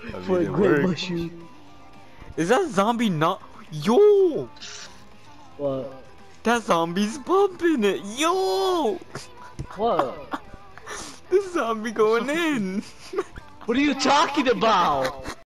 For a great mushroom. Is that zombie not? Yo! What? That zombie's bumping it. Yo! What? The zombie going in. What are you talking about?